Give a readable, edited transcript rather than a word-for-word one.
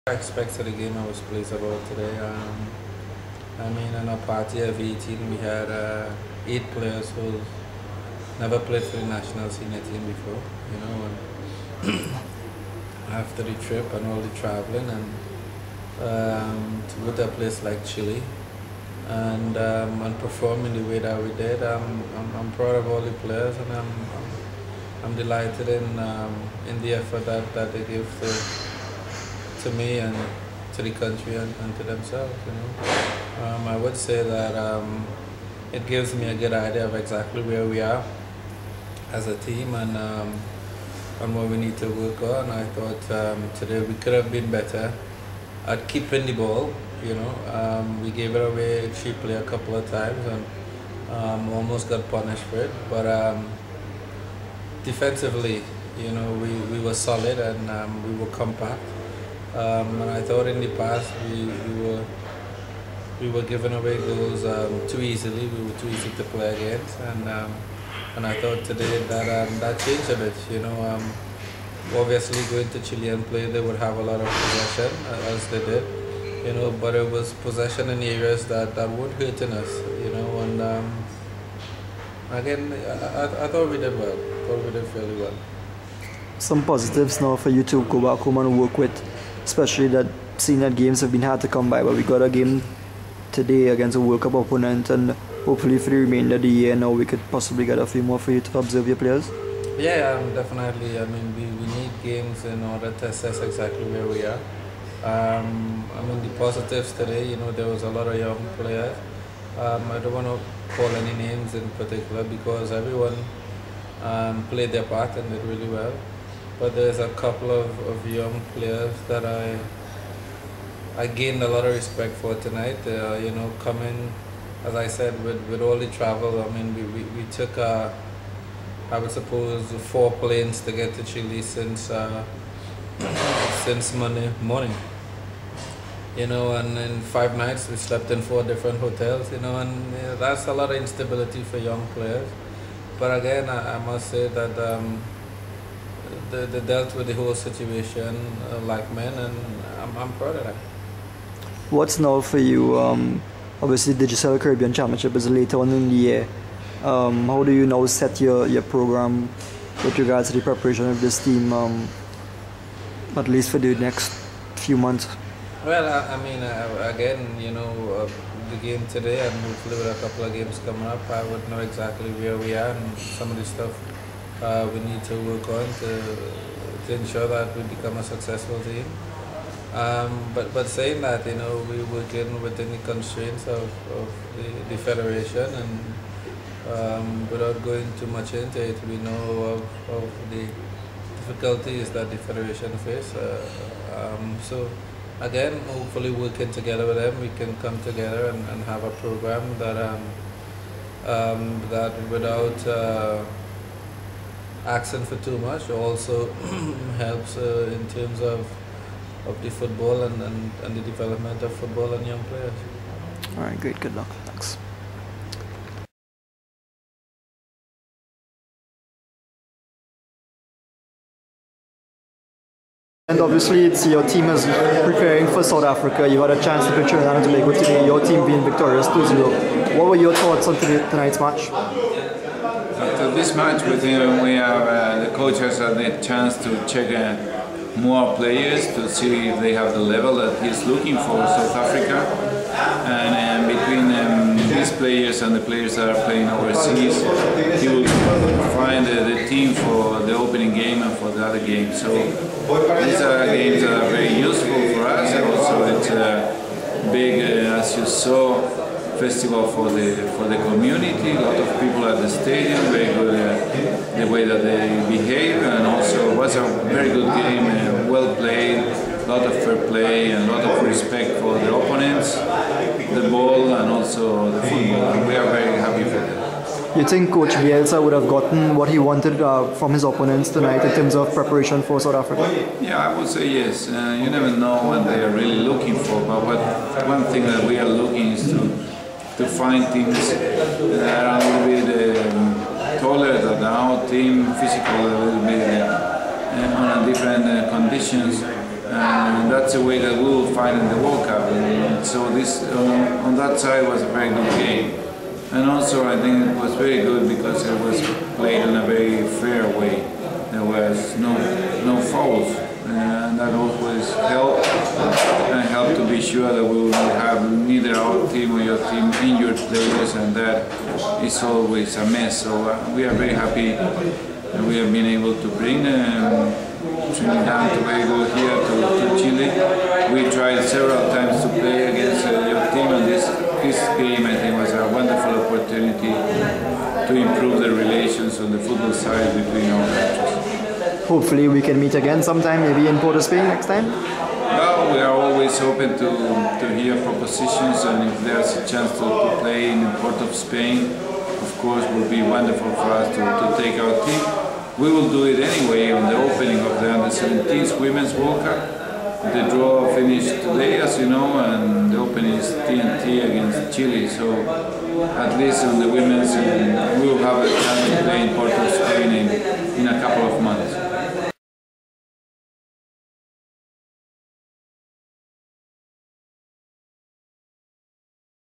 I expected the game I was pleased about today. I mean, in a party of 18, we had 8 players who never played for the national senior team before, you know, and after the trip and all the traveling and to go to a place like Chile and perform in the way that we did, I'm proud of all the players, and I'm delighted in the effort that they give to me and to the country and to themselves, you know. I would say that it gives me a good idea of exactly where we are as a team and what we need to work on. I thought today we could have been better at keeping the ball, you know. We gave it away cheaply a couple of times and almost got punished for it, but defensively, you know, we were solid and we were compact. And I thought in the past we were giving away goals too easily. We were too easy to play against, and I thought today that changed a bit. You know, obviously going to Chile and play, they would have a lot of possession as they did. You know, but it was possession in areas that weren't hurting us. You know, and again, I thought we did well. I thought we did fairly well. Some positives now for you to go back home and work with, especially that seeing that games have been hard to come by, but we got a game today against a World Cup opponent, and hopefully for the remainder of the year now we could possibly get a few more for you to observe your players. Yeah, definitely. I mean, we need games in order to assess exactly where we are. I mean, the positives today, you know, there was a lot of young players. I don't want to call any names in particular because everyone played their part and did really well. But there's a couple of young players that I gained a lot of respect for tonight. You know, coming, as I said, with all the travel. I mean, we took, I would suppose, 4 planes to get to Chile since Monday morning. You know, and in 5 nights we slept in 4 different hotels. You know, and that's a lot of instability for young players. But again, I must say that they dealt with the whole situation like men, and I'm proud of that. What's now for you? Obviously, the Digital Caribbean Championship is later on in the year. How do you now set your program with regards to the preparation of this team, at least for the next few months? Well, I mean, again, you know, the game today and hopefully with a couple of games coming up, I would know exactly where we are and some of the stuff we need to work on to ensure that we become a successful team. But saying that, you know, we work within the constraints of the federation, and without going too much into it, we know of the difficulties that the federation face. So again, hopefully working together with them, we can come together and have a program that without asking for too much also helps in terms of the football and the development of football and young players. All right, great. Good luck. Thanks. And obviously, it's your team is preparing for South Africa. You had a chance to play Trinidad and Tobago today. Your team being victorious 2-0. What were your thoughts on tonight's match? After this match, we have the coach has had the chance to check more players to see if they have the level that he's looking for South Africa. And between these players and the players that are playing overseas, he will find the team for the opening game and for the other games. So these are games that are very useful for us, and also it's a big, as you saw, festival for the community. A lot of people at the stadium, very good the way that they behave, and also it was a very good game, well played, a lot of fair play and a lot of respect for the opponents, the ball and also the football, and we are very happy for that. You think Coach Bielsa would have gotten what he wanted from his opponents tonight in terms of preparation for South Africa? Yeah, I would say yes. You never know what they are really looking for, but one thing that we are looking is to find teams that are a little bit taller than our team, physical, a little bit on different conditions, And that's the way that we will find in the World Cup. And so this, on that side, was a very good game. And also I think it was very good because it was played in a very fair way. There was no fouls, and that always helped, and helped to be sure that we will have neither our team or your team injured players, and that is always a mess. So we are very happy that we have been able to bring Trinidad and Tobago here to Chile. We tried several times to play against your team, and this game I think was a wonderful opportunity to improve the relations on the football side between our countries. Hopefully we can meet again sometime, maybe in Port of Spain next time? Well, we are always open to hear propositions, and if there's a chance to play in Port of Spain, of course it will be wonderful for us to take our team. We will do it anyway on the opening of the Under-17s Women's World Cup. The draw finished today, as you know, and the opening is TNT against Chile, so at least on the women's we will have a chance to play in Port of Spain in a couple of months.